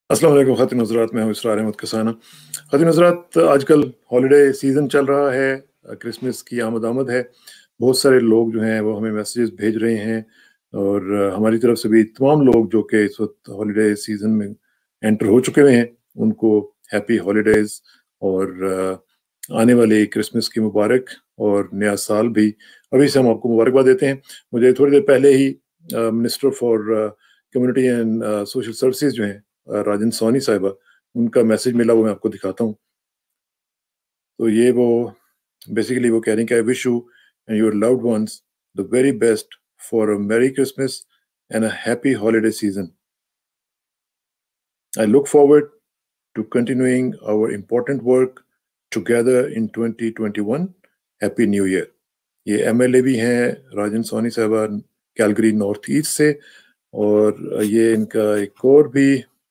अस्सलाम वालेकुम ख़ातिन हज़रात, मैं हूँ इसरार अहमद कसाना। ख़ातिन हज़रात, आजकल हॉलिडे सीज़न चल रहा है, क्रिसमस की आमद है। बहुत सारे लोग जो हैं वो हमें मैसेजेस भेज रहे हैं और हमारी तरफ से भी तमाम लोग जो कि इस वक्त हॉलिडे सीज़न में एंटर हो चुके हुए हैं, उनको हैप्पी हॉलिडेज़ और आने वाली क्रिसमस की मुबारक और नया साल भी अभी से हम आपको मुबारकबाद देते हैं। मुझे थोड़ी देर पहले ही minister for community and social services जो हैं, राजन सोनी साहिबा, उनका मैसेज मिला, वो मैं आपको दिखाता हूँ। तो ये वो बेसिकली वो कह रही हैं कि I wish you and your loved ones the very best for a merry Christmas and a happy holiday season. I look forward to continuing our important work together in 2021। Happy new year. ये MLA भी हैं राजन सोनी साहिबा, Calgary north east से, और ये इनका एक और भी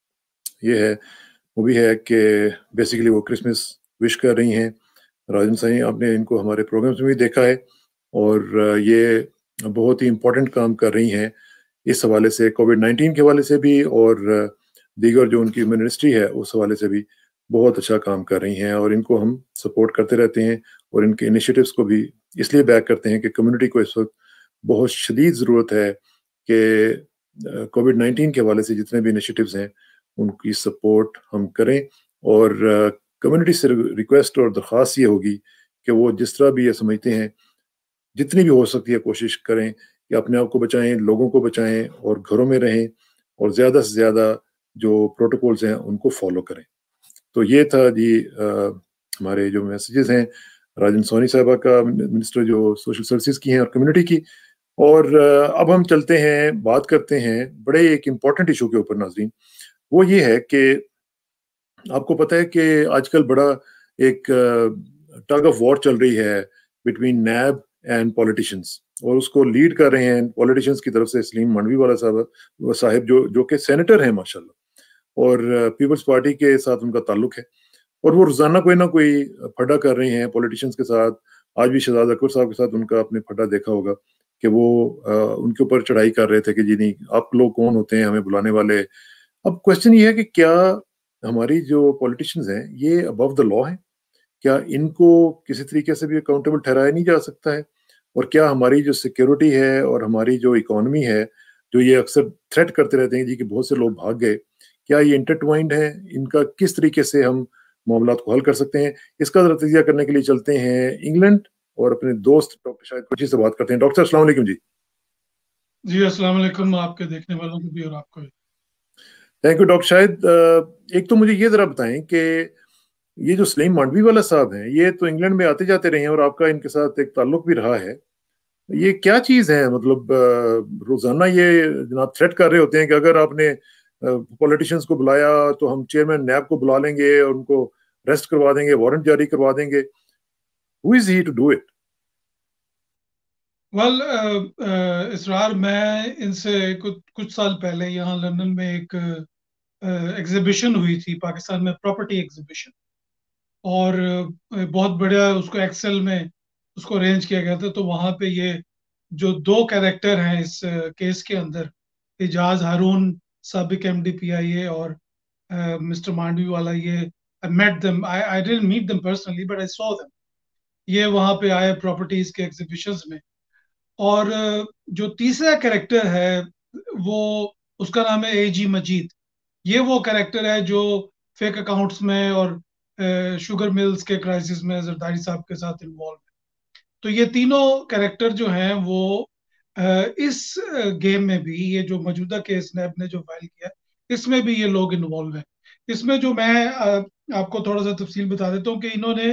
ये है, वो भी है कि बेसिकली वो क्रिसमस विश कर रही हैं। राजन साईं, आपने इनको हमारे प्रोग्राम्स में भी देखा है और ये बहुत ही इम्पोर्टेंट काम कर रही हैं इस हवाले से, कोविड-19 के हवाले से भी, और दीगर जो उनकी मिनिस्ट्री है उस हवाले से भी बहुत अच्छा काम कर रही हैं, और इनको हम सपोर्ट करते रहते हैं और इनके इनिशिएटिव्स को भी इसलिए बैक करते हैं कि कम्युनिटी को इस वक्त बहुत शदीद ज़रूरत है कि कोविड-19 के हवाले से जितने भी इनिशिएटिव्स हैं उनकी सपोर्ट हम करें। और कम्युनिटी से रिक्वेस्ट और दरख्वास्त ये होगी कि वो जिस तरह भी ये समझते हैं, जितनी भी हो सकती है कोशिश करें कि अपने आप को बचाएं, लोगों को बचाएं और घरों में रहें, और ज़्यादा से ज़्यादा जो प्रोटोकॉल्स हैं उनको फॉलो करें। तो ये था जी हमारे जो मैसेजेस हैं राजन सोनी साहिबा का, मिनिस्टर जो सोशल सर्विसेज की हैं और कम्युनिटी की। और अब हम चलते हैं, बात करते हैं बड़े एक इम्पॉर्टेंट इशू के ऊपर नाज़रीन। वो ये है कि आपको पता है कि आजकल बड़ा एक टग ऑफ वॉर चल रही है बिटवीन नैब एंड पॉलिटिशियंस, और उसको लीड कर रहे हैं पॉलिटिशियंस की तरफ से सलीम मंडवी वाला साहब जो कि सेनेटर हैं माशाल्लाह, और पीपल्स पार्टी के साथ उनका ताल्लुक है, और वो रोजाना कोई ना कोई फड्डा कर रहे हैं पॉलिटिशियंस के साथ। आज भी शहजाद अकबर साहब के साथ उनका आपने फड्डा देखा होगा कि वो उनके ऊपर चढ़ाई कर रहे थे कि जी नहीं, आप लोग कौन होते हैं हमें बुलाने वाले। अब क्वेश्चन ये है कि क्या हमारी जो पॉलिटिशियंस हैं ये अबव द लॉ हैं? क्या इनको किसी तरीके से भी अकाउंटेबल ठहराया नहीं जा सकता है? और क्या हमारी जो सिक्योरिटी है और हमारी जो इकोनॉमी है, जो ये अक्सर थ्रेट करते रहते हैं जी कि बहुत से लोग भाग गए, क्या ये इंटरट्वाइंड है? इनका किस तरीके से हम मामलात को हल कर सकते हैं? इसका जरा तजिया करने के लिए चलते हैं इंग्लैंड और अपने दोस्त डॉक्टर शाहिद कुरैशी से बात करते हैं। डॉक्टर अस्सलाम वालेकुम जी। जी अस्सलाम वालेकुम, आपके देखने वालों को भी और आपको भी। Thank you doctor Shahid. एक तो मुझे ये जरा बताएं कि ये जो सलीम मांडवी वाला साहब हैं, ये तो इंग्लैंड में आते जाते रहे हैं और आपका इनके साथ एक ताल्लुक भी रहा है। ये क्या चीज है? मतलब रोजाना ये जनाब थ्रेट कर रहे होते हैं कि अगर आपने पॉलिटिशियंस को बुलाया तो हम चेयरमैन नैब को बुला लेंगे और उनको अरेस्ट करवा देंगे, वारंट जारी करवा देंगे। Who is he to do it? Well Israr, मैं इनसे कुछ कुछ साल पहले यहाँ लंदन में एक एग्जीबिशन हुई थी, पाकिस्तान में प्रॉपर्टी एग्जीबिशन। और बहुत बढ़िया उसको एक्सेल में उसको अरेंज किया गया था। तो वहाँ पे ये जो दो कैरेक्टर हैं इस केस के अंदर, एजाज हारून, साबिक MD PIA, और मिस्टर मांडवी वाला, ये I met them, I didn't meet them personally but I saw them. ये वहां पे आए प्रॉपर्टीज के एग्जीबिशंस में। और जो तीसरा कैरेक्टर है वो, उसका नाम है AG मजीद। ये वो कैरेक्टर है जो फेक अकाउंट्स में और शुगर मिल्स के क्राइसिस में जरदारी साहब के साथ इन्वॉल्व है। तो ये तीनों कैरेक्टर जो हैं वो इस गेम में भी, ये जो मौजूदा केस नैब ने जो फाइल किया, इसमें भी ये लोग इन्वॉल्व हैं। इसमें जो मैं आपको थोड़ा सा तफसील बता देता हूँ कि इन्होंने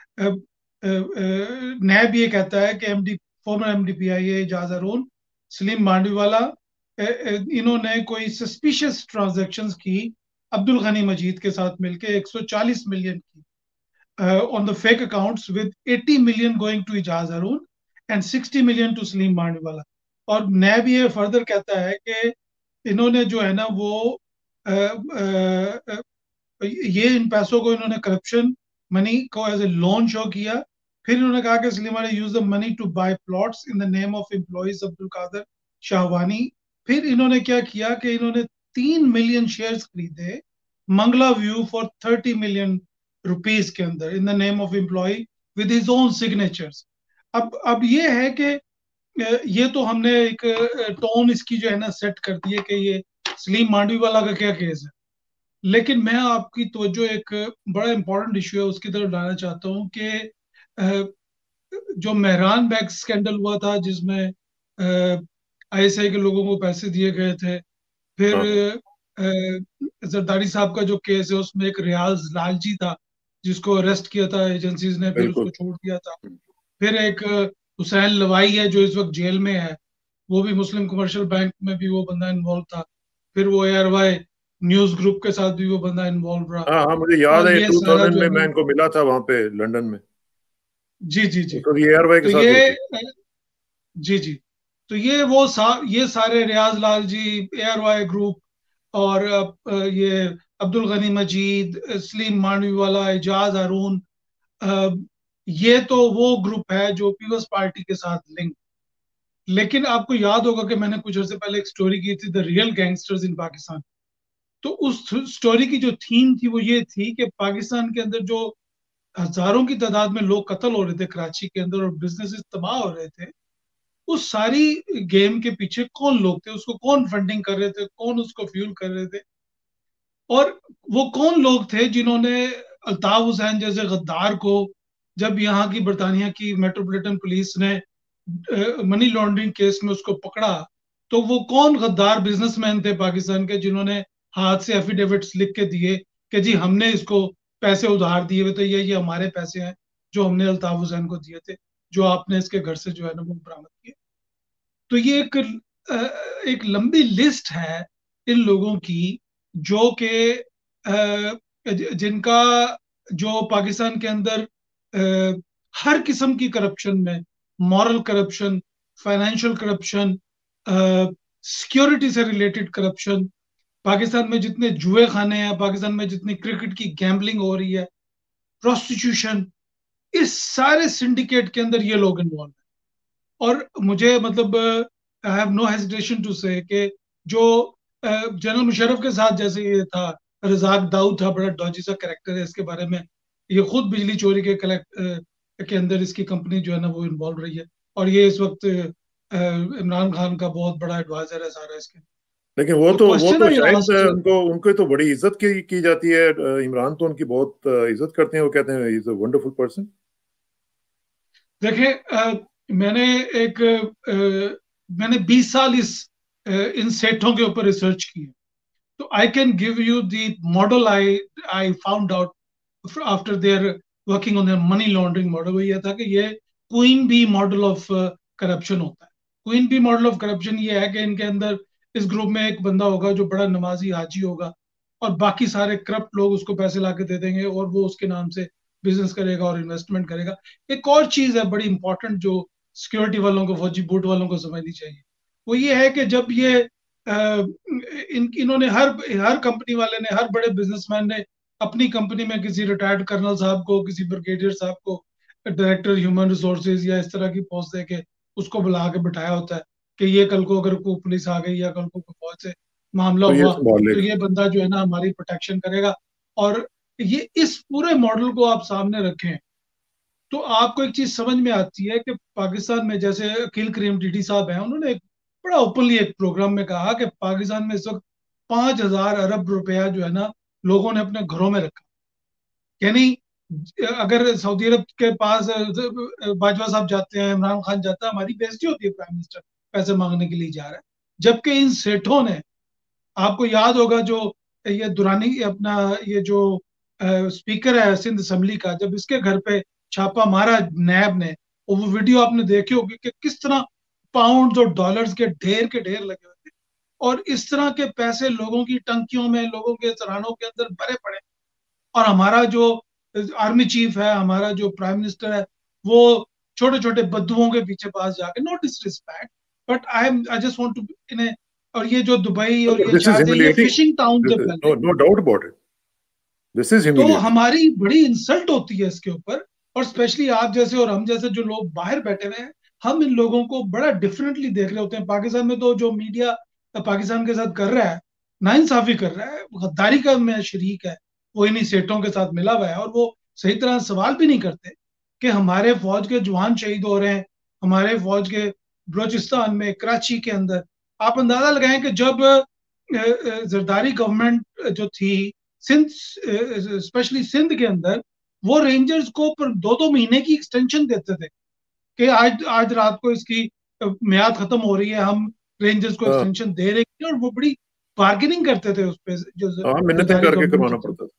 नैब ये कहता है कि former MD PIA Ejaz Haroon, Saleem Mandviwala, इन्होंने कोई सस्पिशियस ट्रांजैक्शंस की अब्दुल गनी मजीद के साथ मिलके 140 मिलियन की on the fake accounts, with 80 million going to Ejaz Haroon and 60 million to Saleem Mandviwala. और नैब ये फर्दर कहता है कि इन्होंने जो है ना वो अ, अ, ये इन पैसों को इन्होंने करप्शन मनी को एज ए लोन शो किया। फिर इन्होंने कहा कि सलीमा ने use the money to buy plots in the name of employees Abdul Qadir Shahwani. फिर इन्होंने क्या किया कि इन्होंने 3 मिलियन शेयर्स खरीदे Mangla view for 30 million rupees के अंदर in the name of employee with his own signatures. अब ये है कि ये तो हमने एक टोन इसकी जो है ना सेट कर दी है कि ये सलीम मांडवी वाला का क्या केस है। लेकिन मैं आपकी तवज्जो एक बड़ा इंपॉर्टेंट इशू है उसकी तरफ लाना चाहता हूँ कि जो मेहरान बैग स्कैंडल हुआ था जिसमें आईएसआई के लोगों को पैसे दिए गए थे, फिर हाँ जरदारी साहब का जो केस है उसमें एक रियाज लालजी था जिसको अरेस्ट किया था एजेंसीज ने, फिर बिल्कुल। उसको छोड़ दिया था। फिर एक हुसैन लवाई है जो इस वक्त जेल में है, वो भी मुस्लिम कमर्शियल बैंक में भी वो बंदा इन्वॉल्व था। फिर वो एयरवाई न्यूज ग्रुप के साथ भी वो बंदा इन्वॉल्व रहा। हाँ हाँ, मुझे याद और है ये सारा 2000 जो में है मैं ना, इनको मिला था वहां पे लंदन में। जी जी जी, तो ये एयरवाई के तो साथ ही ये होती। जी जी, तो ये सारे रियाज लाल जी, एयरवाई ग्रुप, और ये अब्दुल गनी मजीद, सलीम मांडवी वाला, एजाज हारून, अ, ये तो वो ग्रुप है जो पीपल्स पार्टी के साथ लिंक। लेकिन आपको याद होगा कि मैंने कुछ अर्से पहले एक स्टोरी की थी, the real gangsters in Pakistan. तो उस स्टोरी की जो थीम थी वो ये थी कि पाकिस्तान के अंदर जो हजारों की तादाद में लोग कत्ल हो रहे थे कराची के अंदर और बिजनेसेस तबाह हो रहे थे, उस सारी गेम के पीछे कौन लोग थे, उसको कौन फंडिंग कर रहे थे, कौन उसको फ्यूल कर रहे थे, और वो कौन लोग थे जिन्होंने अल्ताफ हुसैन जैसे गद्दार को, जब यहाँ की बरतानिया की मेट्रोपॉलिटन पुलिस ने मनी लॉन्ड्रिंग केस में उसको पकड़ा, तो वो कौन गद्दार बिजनेसमैन थे पाकिस्तान के जिन्होंने हाथ से एफिडेविट्स लिख के दिए कि जी हमने इसको पैसे उधार दिए हुए थे, ये हमारे पैसे हैं जो हमने अल्ताफ हुसैन को दिए थे, जो आपने इसके घर से जो है ना वो बरामद किए। तो ये एक लंबी लिस्ट है इन लोगों की जो कि जिनका जो पाकिस्तान के अंदर हर किस्म की करप्शन में, moral corruption, financial corruption, security से रिलेटेड करप्शन, पाकिस्तान में जितने जुए खाने हैं, पाकिस्तान में जितनी क्रिकेट की गैम्बलिंग हो रही है, प्रोस्टिट्यूशन, इस सारे सिंडिकेट के अंदर ये लोग इन्वॉल्व हैं। और मुझे मतलब I have no hesitation to say कि जो जनरल मुशर्रफ के साथ जैसे ये था, रजाक दाऊद था, बड़ा डॉजी सा कैरेक्टर है, इसके बारे में ये खुद बिजली चोरी के अंदर इसकी कंपनी जो है ना वो इन्वॉल्व रही है, और ये इस वक्त इमरान खान का बहुत बड़ा एडवाइजर है सारा इसके। लेकिन तो वो क्वेश्चन तो आई शायद आस्क्ड, उनको उनको तो बड़ी इज्जत की जाती है। इमरान तो उनकी बहुत इज्जत करते हैं, वो कहते हैं इज अ वंडरफुल पर्सन। देखिए मैंने एक मैंने 20 साल इन सेठों के ऊपर रिसर्च की है, तो I can give you the model I found out after their working on their money laundering model. वो ये था कि ये queen bee model of corruption होता है। Queen bee model of corruption ये है कि इनके अंदर इस ग्रुप में एक बंदा होगा जो बड़ा नमाजी हाजी होगा, और बाकी सारे करप्ट लोग उसको पैसे ला के दे देंगे और वो उसके नाम से बिजनेस करेगा और इन्वेस्टमेंट करेगा। एक और चीज है बड़ी इंपॉर्टेंट जो सिक्योरिटी वालों को, फौजी बूट वालों को समझनी चाहिए, वो ये है कि जब ये इन्होंने हर कंपनी वाले ने, हर बड़े बिजनेसमैन ने अपनी कंपनी में किसी रिटायर्ड कर्नल साहब को, किसी ब्रिगेडियर साहब को डायरेक्टर ह्यूमन रिसोर्सेज या इस तरह की पोस्ट दे के उसको बुला के बिठाया होता है कि ये कल को अगर कोई पुलिस आ गई या कल को कोई फौज से मामला तो ये हुआ संभाल तो लेगा। ये बंदा जो है ना हमारी प्रोटेक्शन करेगा। और ये इस पूरे मॉडल को आप सामने रखें तो आपको एक चीज समझ में आती है कि पाकिस्तान में जैसे अकील करीम डीडी साहब हैं, उन्होंने एक बड़ा ओपनली एक प्रोग्राम में कहा कि पाकिस्तान में इस वक्त 5,000 अरब रुपया जो है ना लोगों ने अपने घरों में रखा। यानी अगर सऊदी अरब के पास बाजवा साहब जाते हैं, इमरान खान जाता है, हमारी बेइज्जती होती है, प्राइम मिनिस्टर पैसे मांगने के लिए जा रहा है। जबकि इन सेठों ने, आपको याद होगा जो ये दुरानी अपना ये जो स्पीकर है सिंध असम्बली का, जब इसके घर पे छापा मारा नैब ने, और वो वीडियो आपने देखी होगी कि किस तरह पाउंड और डॉलर्स के ढेर लगे हुए थे, और इस तरह के पैसे लोगों की टंकियों में, लोगों के सराहनों के अंदर भरे पड़े। और हमारा जो आर्मी चीफ है, हमारा जो प्राइम मिनिस्टर है, वो छोटे छोटे बद्दुओं के पीछे पास जाके, no disrespect, but I just want to in, और ये जो दुबई और ये दिस इज शारजा, ये ह्यूमिलिएटिंग। फिशिंग टाउन थे पहले। No doubt about it. This is तो ह्यूमिलिएटिंग। हमारी बड़ी इंसल्ट होती है इसके ऊपर, और स्पेशली आप जैसे और हम जैसे जो लोग बाहर बैठे हुए हैं, हम इन लोगों को बड़ा डिफरेंटली देख रहे होते हैं। पाकिस्तान में तो जो मीडिया पाकिस्तान के साथ कर रहा है, नाइंसाफी कर रहा है, गद्दारी का में शरीक है, वो इन्हीं सेठों के साथ मिला हुआ है। और वो सही तरह सवाल भी नहीं करते कि हमारे फौज के जवान शहीद हो रहे हैं, हमारे फौज के बलोचिस्तान में, कराची के अंदर। आप अंदाजा लगाएं कि जब जरदारी गवर्नमेंट जो थी सिंध, स्पेशली सिंध के अंदर, वो रेंजर्स को 2-2 महीने की एक्सटेंशन देते थे कि आज आज रात को इसकी मियाद खत्म हो रही है, हम रेंजर्स को हाँ एक्सटेंशन दे रहे हैं। और वो बड़ी बार्गेनिंग करते थे उस पे, जो हाँ, मिन्नतें जरदारी करके गवर्नमेंट करवाना की थी। पड़ता था।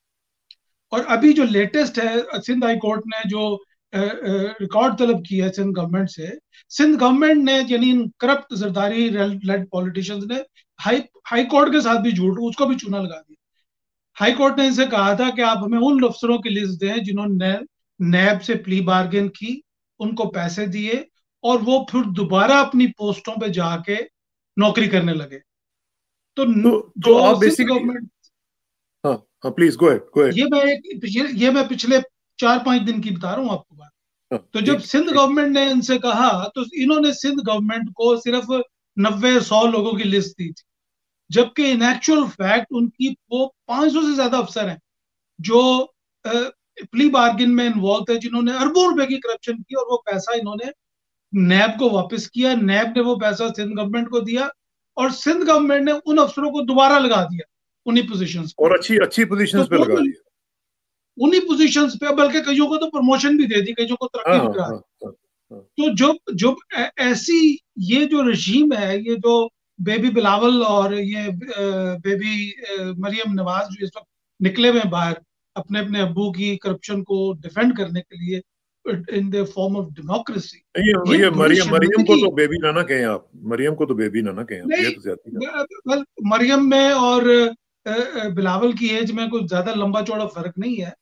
और अभी जो लेटेस्ट है, सिंध हाई कोर्ट ने जो रिकॉर्ड तलब किया है सिंध गवर्नमेंट से, सिंध गवर्नमेंट ने यानी करप्ट जरदारी लेड पॉलिटिशियंस ने हाई हाई कोर्ट के साथ भी झूठ, उसको भी चूना लगा दिया। हाई कोर्ट ने इनसे कहा था कि आप हमें उन अफसरों की लिस्ट दें जिन्होंने नैब से प्ली बार्गेन की, उनको पैसे दिए, और वो फिर दोबारा अपनी पोस्टों पे जाके नौकरी करने लगे। तो तो जो आप सिंध बेसिकली, गवर्नमेंट, हाँ हाँ, please go ahead, go ahead. ये मैं पिछले 4-5 दिन की बता रहा हूँ आपको बात। हाँ, तो जब ठीक सिंध ठीक। गवर्नमेंट ने इनसे कहा, तो इन्होंने सिंध गवर्नमेंट को सिर्फ 90-100 लोगों की लिस्ट दी थी, जबकि इन एक्चुअल फैक्ट उनकी वो 500 से ज्यादा अफसर हैं जो प्ली बार्गिन में इन्वॉल्व थे, जिन्होंने अरबों रुपए की करप्शन की, और वो पैसा इन्होंने नैब को वापस किया। नैब ने वो पैसा सिंध गवर्नमेंट को दिया, और सिंध गवर्नमेंट ने उन अफसरों को दोबारा लगा दिया उन्हीं पोजीशंस पे। और अच्छी अच्छी तो पोजीशंस पे लगा उन दिया। उन्हीं पोजीशंस पे, बल्कि कईयों को तो प्रमोशन भी दे दी, कईयों को हाँ तरक्की भी हाँ करा दी। हाँ हाँ हाँ। तो जो जो ऐसी ये जो रजीम है, ये जो बेबी बिलावल और ये बेबी मरियम नवाज जो इस वक्त निकले हुए हैं बाहर अपने अपने अब्बू की करप्शन को डिफेंड करने के लिए in the form of democracy, ये ये ये बड़ी मरियम को शर्मिंदगी। तो बेबी ना ना कहें आप, मरियम को तो बेबी ना ना कहें आप, ये नहीं, तो ज्यादा ही वेल, मरियम में और बिलावल की एज में कुछ ज्यादा लंबा चौड़ा फर्क नहीं है।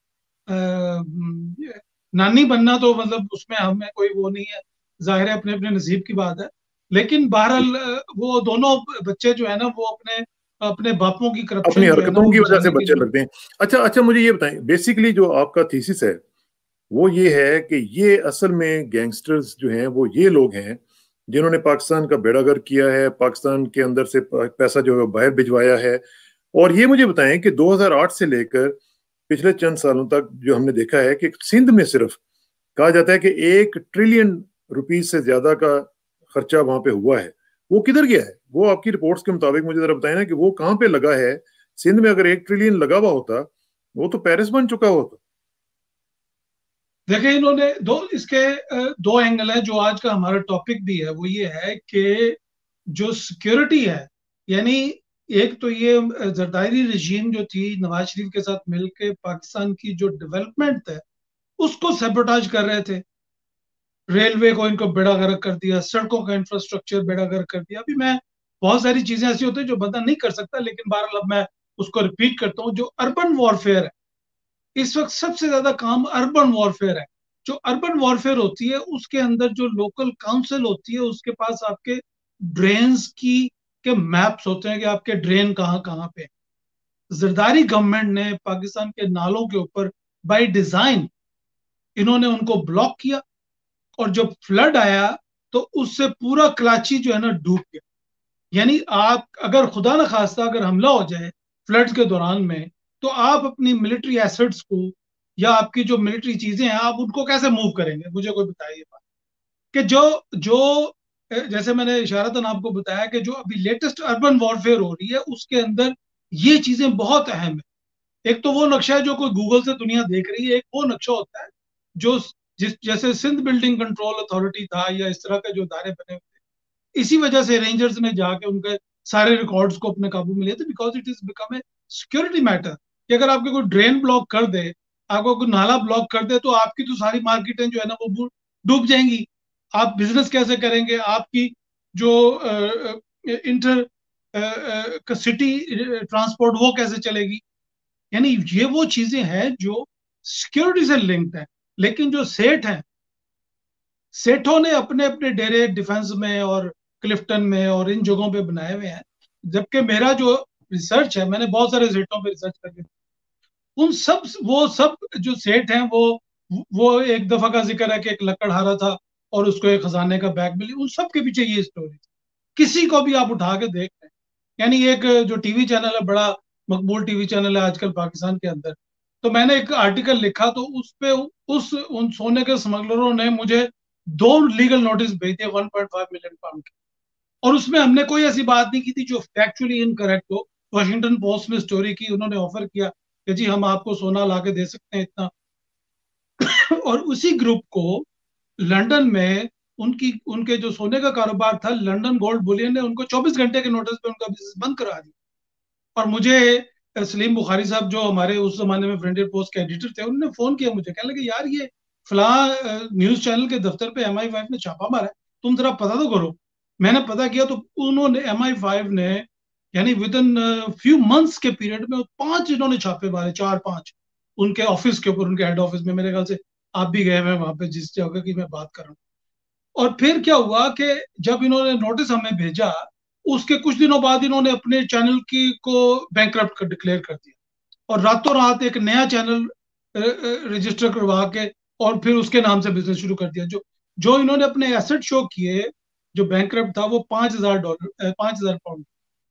नानी बनना तो मतलब उसमें हमें कोई वो नहीं है, जाहिर है अपने अपने नसीब की बात है। लेकिन है। बहरहाल वो दोनों बच्चे जो है ना, वो अपने अपने बापों की अपनी करप्शन जो है ना, हरकतों वो की वजह से बुझाने के बच्चे लिए। लगते हैं। अच्छा अच्छा, मुझे ये बताएं, बेसिकली जो आपका थीसिस है वो ये है कि ये असल में गैंगस्टर्स जो हैं वो ये लोग हैं जिन्होंने पाकिस्तान का बेड़ागर्क किया है, पाकिस्तान के अंदर से पैसा जो है बाहर भिजवाया है। और ये मुझे बताएं कि 2008 से लेकर पिछले चंद सालों तक जो हमने देखा है कि सिंध में सिर्फ कहा जाता है कि 1 ट्रिलियन रुपीज से ज्यादा का खर्चा वहां पे हुआ है। वो किधर गया है? वो आपकी रिपोर्ट्स के मुताबिक मुझे जरा बताएं ना कि वो कहाँ पे लगा है। सिंध में अगर 1 ट्रिलियन लगा हुआ होता, वो तो पेरिस बन चुका होता। देखिए, इन्होंने दो एंगल है, जो आज का हमारा टॉपिक भी है, वो ये है कि जो सिक्योरिटी है, यानी एक तो ये जरदारी रजीम जो थी नवाज शरीफ के साथ मिलकर पाकिस्तान की जो डेवलपमेंट है उसको सेबोटाज कर रहे थे। रेलवे को इनको बेड़ा गर्क कर दिया, सड़कों का इंफ्रास्ट्रक्चर बेड़ा गर्क कर दिया। अभी मैं बहुत सारी चीजें ऐसी होती है जो बंदा नहीं कर सकता, लेकिन बहरहाल अब मैं उसको रिपीट करता हूँ। जो अर्बन वॉरफेयर है, इस वक्त सबसे ज्यादा काम अर्बन वॉरफेयर है। जो अर्बन वॉरफेयर होती है, उसके अंदर जो लोकल काउंसिल होती है, उसके पास आपके ड्रेन्स की के मैप्स होते हैं कि आपके ड्रेन कहाँ कहाँ पे हैं। जरदारी गवर्नमेंट ने पाकिस्तान के नालों के ऊपर बाय डिजाइन इन्होंने उनको ब्लॉक किया, और जब फ्लड आया तो उससे पूरा कराची जो है ना डूब गया। यानी आप अगर खुदा न खास्ता अगर हमला हो जाए फ्लड्स के दौरान में, तो आप अपनी मिलिट्री एसेट्स को या आपकी जो मिलिट्री चीजें हैं, आप उनको कैसे मूव करेंगे? मुझे कोई बताइए बात। कि जो जो जैसे मैंने इशारतन आपको बताया कि जो अभी लेटेस्ट अर्बन वॉरफेयर हो रही है, उसके अंदर ये चीजें बहुत अहम है। एक तो वो नक्शा है जो कोई गूगल से दुनिया देख रही है, एक वो नक्शा होता है जो जिस जैसे सिंध बिल्डिंग कंट्रोल अथॉरिटी था या इस तरह के जो इदारे बने हुए थे, इसी वजह से रेंजर्स ने जाके उनके सारे रिकॉर्ड्स को अपने काबू में लिया था, because it is become a security matter. कि अगर आपके कोई ड्रेन ब्लॉक कर दे, आपको कोई नाला ब्लॉक कर दे, तो आपकी तो सारी मार्केटें जो है ना वो डूब जाएंगी। आप बिजनेस कैसे करेंगे? आपकी जो इंटर सिटी ट्रांसपोर्ट वो कैसे चलेगी? यानी ये वो चीजें हैं जो सिक्योरिटी से लिंक्ड है। लेकिन जो सेठ हैं, सेठों ने अपने अपने डेरे डिफेंस में और क्लिफ्टन में और इन जगहों पे बनाए हुए हैं। जबकि मेरा जो रिसर्च है, मैंने बहुत सारे सेठों पे रिसर्च करके, उन सब वो सब जो सेठ हैं, वो एक दफा का जिक्र है कि एक लकड़हारा था और उसको एक खजाने का बैग मिली। उन सब के पीछे ये स्टोरी थी। किसी को भी आप उठा के देख लें, यानी एक जो टीवी चैनल है, बड़ा मकबूल टीवी चैनल है आजकल पाकिस्तान के अंदर, तो मैंने एक आर्टिकल लिखा, तो उस पे उन सोने के स्मगलरों ने मुझे 2 लीगल नोटिस भेज दिए 1.5 मिलियन पाउंड के। और उसमें हमने कोई ऐसी बात नहीं की थी जो फैक्चुअली इनकरेक्ट हो। वॉशिंगटन पोस्ट में स्टोरी की, उन्होंने ऑफर किया कि जी हम आपको सोना ला के दे सकते हैं इतना। और उसी ग्रुप को लंदन में उनके जो सोने का कारोबार था, लंदन गोल्ड बुलियन ने उनको 24 घंटे के नोटिस पे उनका बिजनेस बंद करा दिया। और मुझे सलीम बुखारी साहब, जो हमारे उस जमाने में फ्रंटियर पोस्ट के एडिटर थे, उन्होंने फोन किया मुझे, कहने लगे यार ये फला न्यूज चैनल के दफ्तर पे MI5 ने छापा मारा है, तुम जरा पता तो करो। मैंने पता किया तो उन्होंने MI5 ने यानी विद इन फ्यू मंथ्स के पीरियड में 5 इन्होंने छापे मारे, 4-5 उनके ऑफिस के ऊपर, उनके हेड ऑफिस में। मेरे ख्याल से आप भी गए हैं वहां पे जिस जगह की मैं बात कर रहा हूँ। और फिर क्या हुआ कि जब इन्होंने नोटिस हमें भेजा, उसके कुछ दिनों बाद इन्होंने अपने चैनल की को बैंकरप्ट डिक्लेयर कर दिया, और रातों रात एक नया चैनल रजिस्टर करवा के और फिर उसके नाम से बिजनेस शुरू कर दिया। जो जो इन्होंने अपने एसेट शो किए, जो बैंकरप्ट था वो $5,000, $5,000।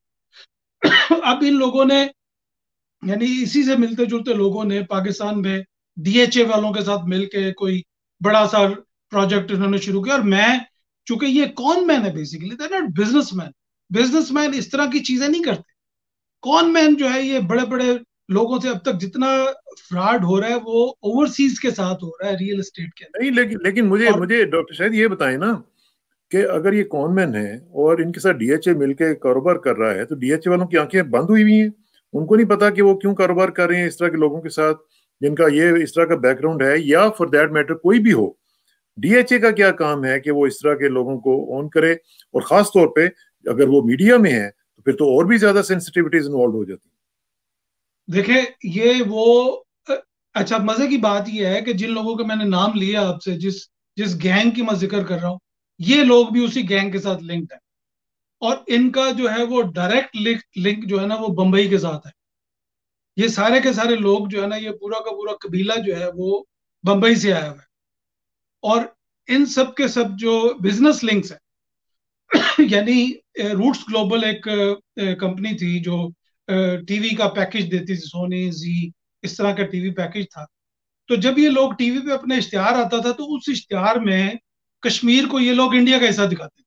अब इन लोगों ने, यानी इसी से मिलते जुलते लोगों ने पाकिस्तान में DHA वालों के साथ मिलके कोई बड़ा सा प्रोजेक्ट इन्होंने शुरू किया। और मैं, चूंकि ये कौन मैन है basically, they not businessman. Businessman इस तरह की चीजें नहीं करते। कौन मैन जो है, ये बड़े बड़े लोगों से अब तक जितना फ्रॉड हो रहा है वो ओवरसीज के साथ हो रहा है, रियल एस्टेट के नहीं, अंदर। लेकिन मुझे और मुझे डॉक्टर शायद ये बताएं ना कि अगर ये कॉनमैन है और इनके साथ DHA मिलके कारोबार कर रहा है, तो DHA वालों की आंखें बंद हुई हुई हैं। उनको नहीं पता कि वो क्यों कारोबार कर रहे हैं इस तरह के लोगों के साथ जिनका ये इस तरह का बैकग्राउंड है, या फॉर दैट मैटर कोई भी हो। DHA का क्या काम है कि वो इस तरह के लोगों को ऑन करे, और खास तौर पे अगर वो मीडिया में है तो फिर तो और भी ज्यादा सेंसिटिविटीज इन्वॉल्व हो जाती देखे, ये वो अच्छा, मजे की बात ये है कि जिन लोगों के मैंने नाम लिया आपसे, जिस जिस गैंग की मैं जिक्र कर रहा हूँ, ये लोग भी उसी गैंग के साथ लिंक्ड है। और इनका जो है वो डायरेक्ट लिंक जो है ना, वो बंबई के साथ है। ये सारे के सारे लोग जो है ना, ये पूरा का पूरा कबीला जो है वो बंबई से आया हुआ है। और इन सब के सब जो बिजनेस लिंक्स है, यानी रूट्स ग्लोबल एक कंपनी थी जो टीवी का पैकेज देती थी, सोनी जी इस तरह का टीवी पैकेज था। तो जब ये लोग टीवी पे अपना इश्तिहार आता था, तो उस इश्तिहार में कश्मीर को ये लोग इंडिया का हिस्सा दिखाते थे।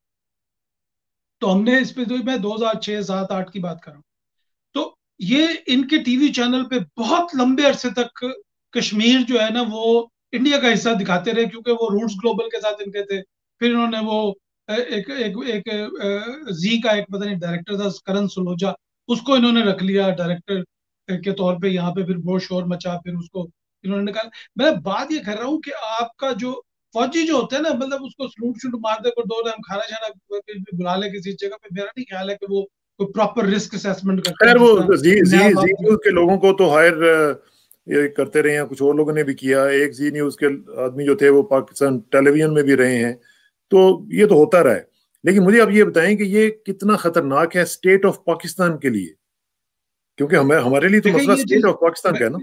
तो हमने इस पे, तो मैं 2006, 7, 8 की बात कर रहा हूँ। तो ये इनके टीवी चैनल पे बहुत लंबे अरसे तक कश्मीर जो है ना वो इंडिया का हिस्सा दिखाते रहे, क्योंकि वो रूट्स ग्लोबल के साथ इनके थे। फिर इन्होंने वो एक एक एक जी का एक पता नहीं डायरेक्टर था, करण सलूजा, उसको इन्होंने रख लिया डायरेक्टर के तौर पे यहाँ पे। फिर बहुत शोर मचा, फिर उसको इन्होंने निकाला। मैं बात ये कर रहा हूँ कि आपका जो फौजी जो होता है ना, मतलब उसको सलूट शूट मार दे, को 2 टाइम खाना शाना बुला ले किसी जगह पे, मेरा नहीं ख्याल है कि वो कोई प्रॉपर रिस्क असेसमेंट करता है खैर, जिस तरह वो जी जी नैब जी आप। न्यूज के लोगों को तो हायर ये करते रहे हैं, कुछ और लोगों ने भी किया। एक जी न्यूज के आदमी जो थे वो पाकिस्तान टेलीविजन में भी रहे हैं। तो ये तो होता रहा है। लेकिन मुझे आप ये बताएं कि ये कितना खतरनाक है स्टेट ऑफ पाकिस्तान के लिए, क्योंकि हमें हमारे लिए तो देखें मसला ये स्टेट चीज, ऑफ पाकिस्तान का है ना।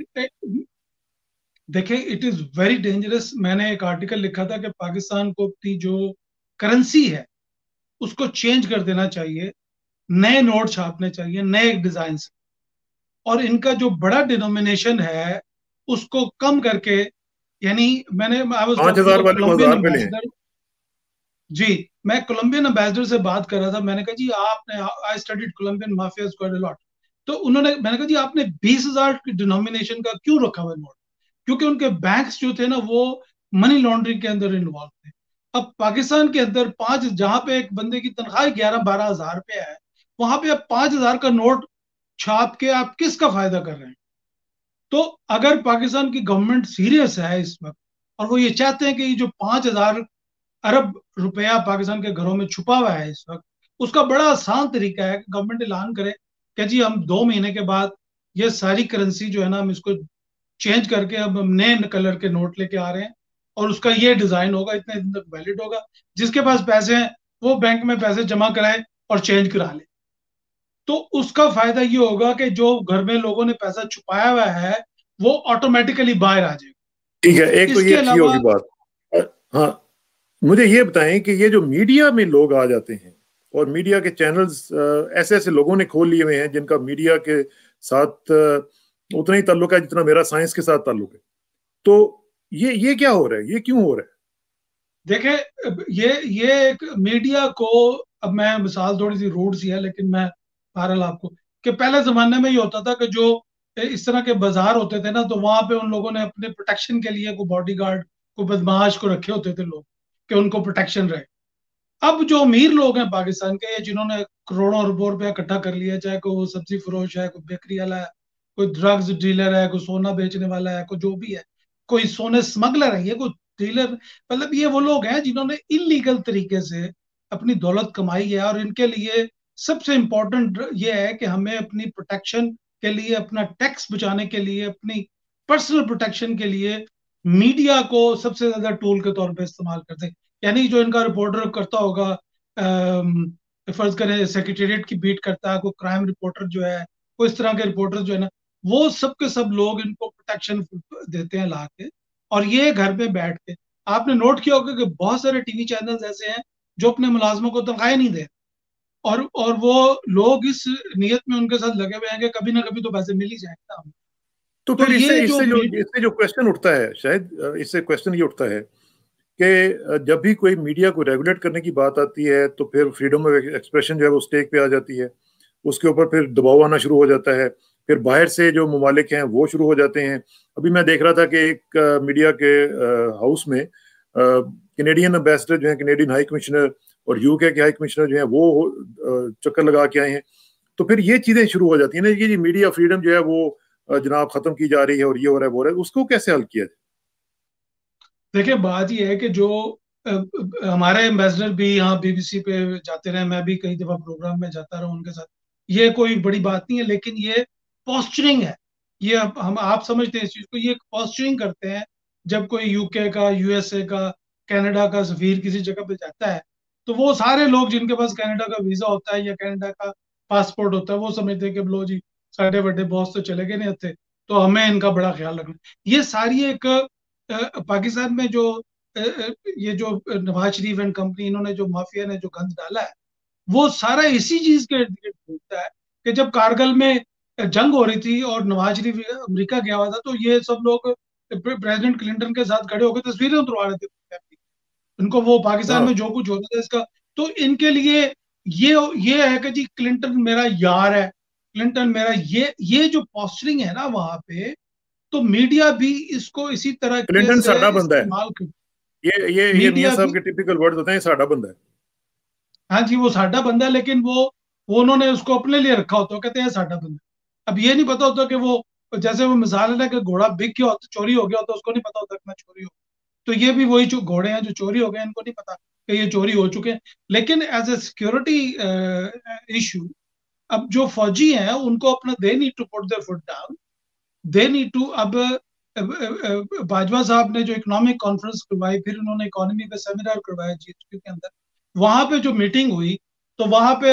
देखें इट इज वेरी डेंजरस। मैंने एक आर्टिकल लिखा था कि पाकिस्तान को अपनी जो करेंसी है उसको चेंज कर देना चाहिए, नए नोट छापने चाहिए नए डिजाइन से। और इनका जो बड़ा डिनोमिनेशन है उसको कम करके, यानी मैंने, आई वाज पांच टॉकिंग हजार टू वाले को कोलंबियन 1000 पे लें। एम्बेसडर। जी, मैं कोलंबियन एम्बेसडर से बात कर रहा था। मैंने कहा जी आपने, I studied Colombian mafias quite a lot. तो उन्होंने, मैंने कहा जी आपने 20,000 की डिनोमिनेशन का क्यों रखा हुआ नोट? क्योंकि उनके बैंक्स जो थे ना वो मनी लॉन्ड्रिंग के अंदर इन्वॉल्व थे। अब पाकिस्तान के अंदर पांच, जहां पे एक बंदे की तनख्वाह 11-12 हजार रुपया है, वहां पे आप 5,000 का नोट छाप के आप किसका फायदा कर रहे हैं? तो अगर पाकिस्तान की गवर्नमेंट सीरियस है इस वक्त, और वो ये चाहते हैं कि ये जो 5,000 अरब रुपया पाकिस्तान के घरों में छुपा हुआ है इस वक्त, उसका बड़ा आसान तरीका है कि गवर्नमेंट ऐलान करे कि जी हम 2 महीने के बाद ये सारी करेंसी जो है ना, हम इसको चेंज करके अब हम नए कलर के नोट लेके आ रहे हैं, और उसका ये डिजाइन होगा, इतने दिन तक वैलिड होगा। जिसके पास पैसे हैं वो बैंक में पैसे जमा कराए और चेंज करा ले। तो उसका फायदा ये होगा कि जो घर में लोगों ने पैसा छुपाया हुआ है वो ऑटोमेटिकली बाहर आ जाएगा। ठीक है, एक तो ये इसके अच्छी अलावा, होगी बात। हाँ, मुझे ये बताएं कि ये जो मीडिया में लोग आ जाते हैं और मीडिया के चैनल्स ऐसे ऐसे लोगों ने खोल लिए हुए हैं जिनका मीडिया के साथ उतना ही ताल्लुक है जितना मेरा साइंस के साथ ताल्लुक है। तो ये क्या हो रहा है, ये क्यों हो रहा है? देखे, ये एक मीडिया को, अब मैं मिसाल थोड़ी सी रूड सी है लेकिन मैं बहरहाल आपको, कि पहले जमाने में ये होता था कि जो इस तरह के बाजार होते थे ना, तो वहां पे उन लोगों ने अपने प्रोटेक्शन के लिए कोई बॉडीगार्ड, कोई बदमाश को रखे होते थे लोग, कि उनको प्रोटेक्शन रहे। अब जो अमीर लोग हैं पाकिस्तान के, जिन्होंने करोड़ों अरबों रुपया इकट्ठा कर लिया, चाहे कोई वो सब्जी फरोश है, कोई बेकरी वाला है, कोई ड्रग्स डीलर है, कोई सोना बेचने वाला है, कोई जो भी है, कोई सोने स्मगलर है, ये कोई डीलर, मतलब ये वो लोग हैं जिन्होंने इलीगल तरीके से अपनी दौलत कमाई है। और इनके लिए सबसे इंपॉर्टेंट ये है कि हमें अपनी प्रोटेक्शन के लिए, अपना टैक्स बचाने के लिए, अपनी पर्सनल प्रोटेक्शन के लिए मीडिया को सबसे ज्यादा टूल के तौर पे इस्तेमाल करते हैं। यानी जो इनका रिपोर्टर करता होगा, फर्ज करें सेक्रेटेरिएट की बीट करता है, कोई क्राइम रिपोर्टर जो है, कोई इस तरह के रिपोर्टर जो है ना, वो सब के सब लोग इनको प्रोटेक्शन देते हैं ला के। और ये घर पे बैठ के, आपने नोट किया होगा कि बहुत सारे टीवी चैनल्स ऐसे हैं जो अपने मुलाजमों को तनख्वाहें नहीं दे, और वो लोग इस नियत में उनके साथ लगे हुए हैं कि कभी ना कभी तो पैसे मिल ही जाएगा। तो तो फिर इससे ये जो इससे जो इससे जो क्वेश्चन उठता है, शायद इससे क्वेश्चन ये उठता है कि जब भी कोई मीडिया को रेगुलेट करने की बात आती है तो फिर फ्रीडम ऑफ एक्सप्रेशन जो है वो स्टेक पे आ जाती है, उसके ऊपर फिर दबाव आना शुरू हो जाता है, फिर बाहर से जो ममालिक हैं वो शुरू हो जाते हैं। अभी मैं देख रहा था कि एक मीडिया के हाउस में कैनेडियन एम्बेसडर जो है, कैनेडियन हाई कमिश्नर और यूके के हाई कमिश्नर जो है वो चक्कर लगा के आए हैं। तो फिर ये चीजें शुरू हो जाती है ना कि जी मीडिया फ्रीडम जो है वो जनाब खत्म की जा रही है और ये हो रहा है वो हो रहा है, उसको कैसे हल किया जाए? देखिए, बात ये है कि जो हमारे एम्बेसडर भी यहाँ बीबीसी पे जाते रहे, मैं भी कई दफा प्रोग्राम में जाता रहा उनके साथ, ये कोई बड़ी बात नहीं है, लेकिन ये पॉस्चरिंग है। ये हम आप समझते हैं इस चीज को, ये पॉस्चरिंग करते हैं। जब कोई यूके का, यूएसए का, कनाडा का सफीर किसी जगह पे जाता है, तो वो सारे लोग जिनके पास कनाडा का वीजा होता है या कनाडा का पासपोर्ट होता है, वो समझते हैं कि लो जी, साढ़े बड़े बॉस तो चले गए नहीं थे, तो हमें इनका बड़ा ख्याल रखना। ये सारी एक पाकिस्तान में जो ये जो नवाज शरीफ एंड कंपनी, इन्होंने जो माफिया ने जो गंद डाला है, वो सारा इसी चीज के इर्द गिर्द घूमता है। कि जब कारगिल में जंग हो रही थी और नवाज शरीफ अमेरिका गया हुआ था, तो ये सब लोग प्रेसिडेंट क्लिंटन के साथ खड़े होकर तस्वीरें उतरवा रहे थे। इनको वो पाकिस्तान में हाँ, जो कुछ होता था इसका, तो इनके लिए ये है कि जी क्लिंटन मेरा यार है, क्लिंटन मेरा, ये जो पॉस्चरिंग है ना वहां पे, तो मीडिया भी इसको इसी तरीके क्लिंटन से साडा बंदा है। इस्तेमाल कर, ये मियां मीडिया साहब भी, के टिपिकल वर्ड होते हैं, साडा बंदा है। हाँ जी, वो साडा बंदा है, लेकिन वो उन्होंने उसको अपने लिए रखा होता है, कहते हैं साडा बंदा। अब ये नहीं पता होता कि वो, जैसे वो मिसाल है ना कि घोड़ा बिक गया होता, चोरी हो गया होता, उसको नहीं पता होता कि मैं चोरी हो, तो ये भी वही जो घोड़े हैं जो चोरी हो गए, इनको नहीं पता कि ये चोरी हो चुके हैं। लेकिन एज ए सिक्योरिटी इशू, अब जो फौजी हैं उनको अपना, they need to put their foot down, they need to, Bajwa साहब ने जो इकोनॉमिक कॉन्फ्रेंस करवाई, फिर उन्होंने इकोनॉमी पे सेमिनार करवाया जीएचक्यू के अंदर, वहां पे जो मीटिंग हुई, तो वहां पे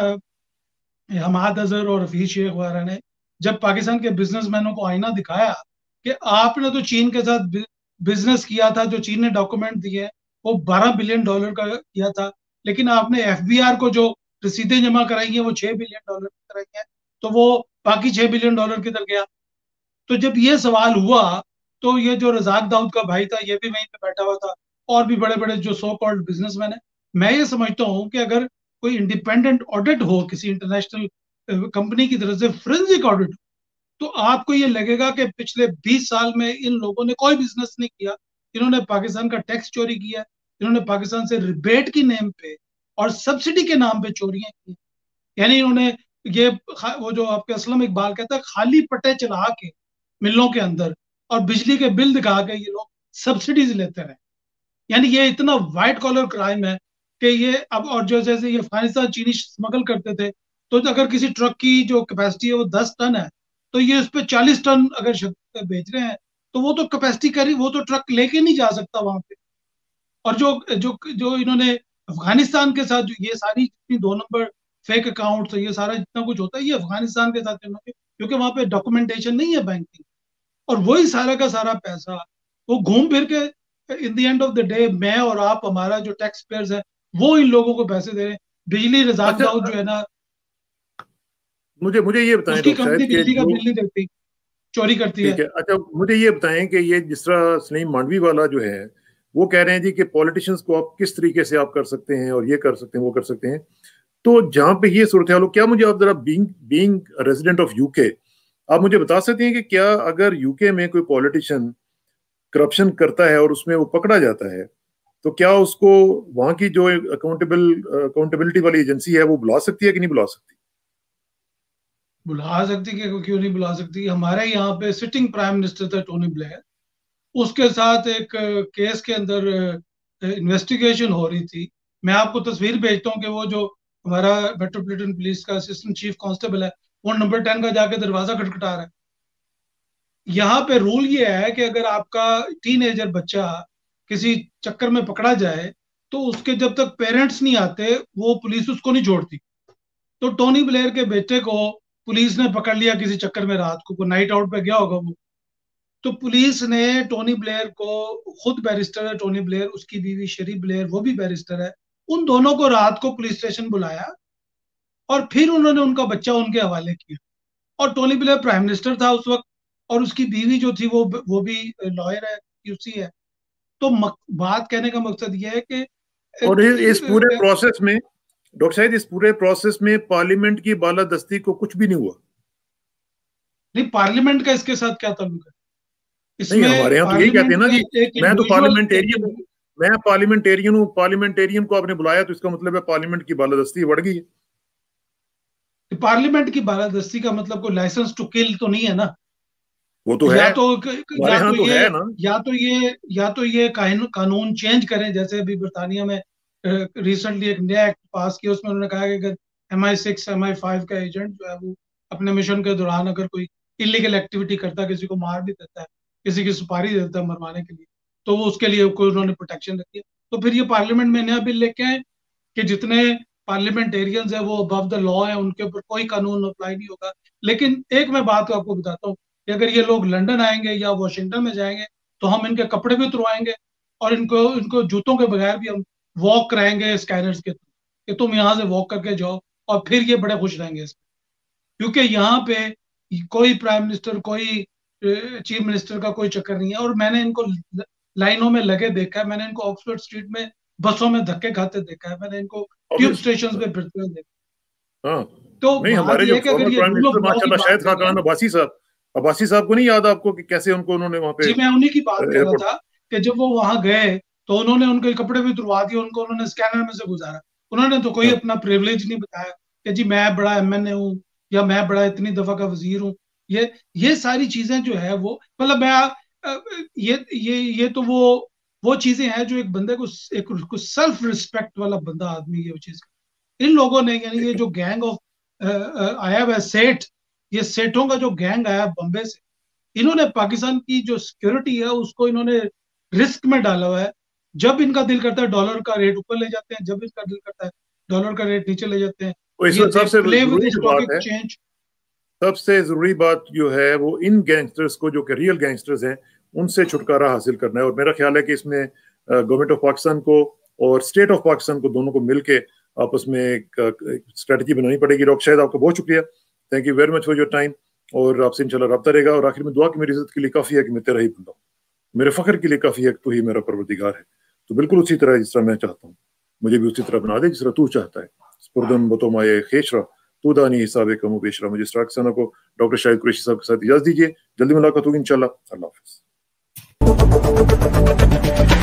हमाद अजहर और हफीज शेख वगैरह ने जब पाकिस्तान के बिजनेसमैनों को आईना दिखाया कि आपने तो चीन के साथ बिजनेस किया था, जो चीन ने डॉक्यूमेंट दिए वो $12 बिलियन का किया था, लेकिन आपने एफबीआर को जो रसीदें जमा कराई हैं वो $6 बिलियन की कराई हैं, तो वो बाकी $6 बिलियन किधर गया? तो जब ये सवाल हुआ, तो ये जो रजाक दाऊद का भाई था, ये भी वहीं पे बैठा हुआ था, और भी बड़े बड़े जो सो कॉल्ड बिजनेसमैन है। मैं ये समझता हूँ कि अगर कोई इंडिपेंडेंट ऑडिट हो किसी इंटरनेशनल कंपनी की तरफ से, फोरेंसिक ऑडिट, तो आपको ये लगेगा कि पिछले 20 साल में इन लोगों ने कोई बिजनेस नहीं किया, इन्होंने पाकिस्तान का टैक्स चोरी किया, इन्होंने पाकिस्तान से रिबेट की नेम पे और सब्सिडी के नाम पे चोरियां की। यानी इन्होंने ये, वो जो आपके असलम इकबाल कहता है, खाली पट्टे चला के मिलों के अंदर और बिजली के बिल दिखा के ये लोग सब्सिडीज लेते रहे। यानी ये इतना व्हाइट कॉलर क्राइम है कि ये अब, और जो जैसे ये अफगानिस्तान चीनी स्मगल करते थे, तो अगर किसी ट्रक की जो कैपेसिटी है वो 10 टन है, तो ये उस पर 40 टन अगर बेच रहे हैं, तो वो तो कैपेसिटी करी, वो तो ट्रक लेके नहीं जा सकता वहां पे। और जो जो जो इन्होंने अफगानिस्तान के साथ जो ये सारी जितनी 2 नंबर फेक अकाउंट्स, ये सारा जितना कुछ होता है, ये अफगानिस्तान के साथ इन्होंने, क्योंकि वहां पे डॉक्यूमेंटेशन नहीं है बैंकिंग, और वही सारा का सारा पैसा वो घूम फिर के in the end of the day मैं और आप, हमारा जो टैक्स पेयर्स है, वो इन लोगों को पैसे दे रहे हैं। बिजली रजाक दाऊद जो है ना, मुझे ये बताएं उसकी डॉक्टर कंपनी साहब बिजली का कि बिल नहीं देती, चोरी करती है। ठीक है, अच्छा मुझे ये बताएं कि ये जिस तरह सलीम मांडवी वाला जो है वो कह रहे हैं जी कि पॉलिटिशियंस को आप किस तरीके से आप कर सकते हैं और ये कर सकते हैं वो कर सकते हैं, तो जहां पे ये सूरत हाल हो, क्या मुझे आप जरा बीइंग रेजिडेंट ऑफ यूके आप मुझे बता सकते हैं कि क्या अगर यूके में कोई पॉलिटिशियन करप्शन करता है और उसमें वो पकड़ा जाता है तो क्या उसको वहां की जो अकाउंटेबिलिटी वाली एजेंसी है वो बुला सकती है कि नहीं बुला सकती? बुला सकती है, क्यों नहीं बुला सकती। हमारे यहाँ पे सिटिंग प्राइम मिनिस्टर था टोनी ब्लेयर, उसके साथ एक केस के अंदर इन्वेस्टिगेशन हो रही थी। मैं आपको तस्वीर भेजता हूँ कि वो जो हमारा मेट्रोपॉलिटन पुलिस का असिस्टेंट चीफ कांस्टेबल है, वो नंबर 10 का जाके दरवाजा खटखटा रहा है। यहाँ पे रूल ये है कि अगर आपका टीनेजर बच्चा किसी चक्कर में पकड़ा जाए तो उसके जब तक पेरेंट्स नहीं आते वो पुलिस उसको नहीं छोड़ती। तो टोनी ब्लेयर के बेटे को पुलिस ने पकड़ लिया किसी चक्कर में, रात को नाइट आउट पे गया होगा वो। तो पुलिस ने टोनी ब्लेयर को, खुद बैरिस्टर है टोनी ब्लेयर, उसकी बीवी शेरी ब्लेयर वो भी बैरिस्टर है, उन दोनों को रात को पुलिस स्टेशन बुलाया और फिर उन्होंने उनका बच्चा उनके हवाले किया। और टोनी ब्लेयर प्राइम मिनिस्टर था उस वक्त, और उसकी बीवी जो थी वो भी लॉयर है, यूसी है। तो बात कहने का मकसद ये है कि और इस पूरे प्रोसेस में डॉक्टर साहब, इस पूरे प्रोसेस में पार्लियामेंट की बालादस्ती को कुछ भी नहीं हुआ? नहीं, पार्लियामेंट का इसके साथ क्या ताल्लुक है? नहीं, इसमें हमारे यहाँ तो यही कहते पार्लियामेंट हैं ना में जी, एक मैं तो इंडिविजुअल, पार्लियामेंटेरियन हूँ, पार्लियामेंटेरियन को आपने बुलाया तो इसका मतलब है पार्लियामेंट की बालादस्ती बढ़ गई है। पार्लियामेंट की बालादस्ती का मतलब कोई लाइसेंस टू किल तो नहीं है ना। वो तो है, या तो हमारे या यहाँ तो तो ये है ना। या तो ये कानून चेंज करें, जैसे अभी बर्तानिया में रिसेंटली एक नया एक्ट पास किया, उसमें उन्होंने कहा कि अगर MI6 MI5 का एजेंट जो है वो अपने मिशन के दौरान अगर कोई इलीगल एक्टिविटी करता है, किसी को मार भी देता है, किसी की सुपारी देता है मरवाने के लिए, तो वो उसके लिए कोई उन्होंने प्रोटेक्शन रखी है। तो फिर ये पार्लियामेंट में नया बिल लेके आए कि जितने पार्लियामेंटेरियंस है वो अबव द लॉ है, उनके ऊपर कोई कानून अप्लाई नहीं होगा। लेकिन एक मैं बात आपको बताता हूँ कि अगर ये लोग लंदन आएंगे या वॉशिंगटन में जाएंगे तो हम इनके कपड़े भी उतरवाएंगे और इनको इनको जूतों के बगैर भी हम वॉक कराएंगे स्कैनर्स के थ्रू कि तुम यहाँ से वॉक करके जाओ, और फिर ये बड़े खुश रहेंगे इसमें। क्योंकि यहाँ पे कोई प्राइम मिनिस्टर, कोई चीफ मिनिस्टर का कोई चक्कर नहीं है। और मैंने इनको लाइनों में लगे देखा है, मैंने इनको ऑक्सफोर्ड स्ट्रीट में बसों में धक्के खाते देखा है, मैंने इनको ट्यूब स्टेशन पे फिरते हुए देखा। हाँ, तो नहीं, बात हमारे यह जो है कि अगर फॉर्मर ये prime rule of minister law की माशाल्लाह बात शाहिद कर रहे खान हैं, अब्बासी साहब को नहीं याद आपको कि कैसे उनको उन्होंने वहां पे जी मैं उन्हीं की बात कर रहा एयरपोर्ट? था कि जब वो वहां गए तो उन्होंने उनके कपड़े भी उतरवा दिए, उनको उन्होंने स्कैनर में से गुजारा। उन्होंने तो कोई हाँ, अपना प्रिविलेज नहीं बताया कि जी मैं बड़ा MNA हूँ या मैं बड़ा इतनी दफा का वजीर हूँ। ये सारी चीजें जो है वो, मतलब मैं ये तो वो चीजें हैं जो एक बंदे को, एक सेल्फ रिस्पेक्ट वाला बंदा आदमी ये चीज। इन लोगों ने, यानी ये जो गैंग ऑफ आया हुआ है सेठ, ये सेठों का जो गैंग आया बॉम्बे से, इन्होंने पाकिस्तान की जो सिक्योरिटी है उसको इन्होंने रिस्क में डाला हुआ है। जब इनका दिल करता है डॉलर का रेट ऊपर ले जाते हैं, जब इनका दिल करता है डॉलर का रेट नीचे ले जाते हैं। तो इस ये वक्त दे सबसे प्ले विद जरूरी द जो स्टॉक बात है, एक्सचेंज। सबसे जरूरी बात जो है वो इन गैंगस्टर्स को, जो कि रियल गैंगस्टर्स हैं, उनसे छुटकारा हासिल करना है। और मेरा ख्याल है कि इसमें गवर्नमेंट ऑफ पाकिस्तान को और स्टेट ऑफ पाकिस्तान को, दोनों को मिलके आपस में एक स्ट्रेटजी बनानी पड़ेगी। डॉक्टर शाहिद, आपका बहुत शुक्रिया, thank you very much for your time. और आपसे इंशाल्लाह रब्ता रहेगा। और आखिर में दुआ की मेरी इज्जत के लिए काफ़ी है कि मैं तेरा ही बंदा हूँ, मेरे फख्र के लिए काफ़ी है कि तू ही मेरा परवरदिगार है। तो बिल्कुल उसी तरह जिस तरह मैं चाहता हूँ मुझे भी उसी तरह बना दे जिस तरह तू चाहता है। स्पुरदम बतोमाए खेशरा तू दानी हिसाब कमो बेशरा। मुझे स्टार्क सना को डॉक्टर शाहिद कुरैशी साहब के साथ इजाजत दीजिए। जल्दी मुलाकात होगी इंशाल्लाह। अल्लाह हाफिज़।